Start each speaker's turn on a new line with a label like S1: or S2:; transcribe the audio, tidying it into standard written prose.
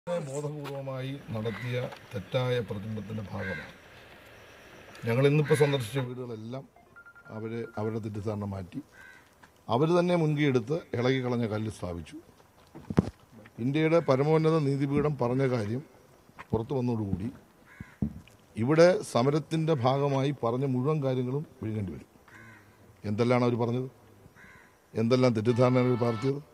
S1: ബോധപൂർവമായി നടത്തിയ തെറ്റായ പ്രതിബന്ധത്തിൻ്റെ ഭാഗമാണ്. ഞങ്ങൾ ഇന്നിപ്പോൾ സന്ദർശിച്ച വീടുകളെല്ലാം അവരുടെ തെറ്റിദ്ധാരണ മാറ്റി അവർ തന്നെ മുൻകൈയെടുത്ത് ഇളകിക്കളഞ്ഞ കല്ല് സ്ഥാപിച്ചു. ഇന്ത്യയുടെ പരമോന്നത നീതിപീഠം പറഞ്ഞ കാര്യം പുറത്തു വന്നതോടുകൂടി ഇവിടെ സമരത്തിൻ്റെ ഭാഗമായി പറഞ്ഞ മുഴുവൻ കാര്യങ്ങളും വിഴുങ്ങേണ്ടി വരും. എന്തെല്ലാം അവർ പറഞ്ഞത്, എന്തെല്ലാം തെറ്റിദ്ധാരണ അവർ പകർത്തിയത്.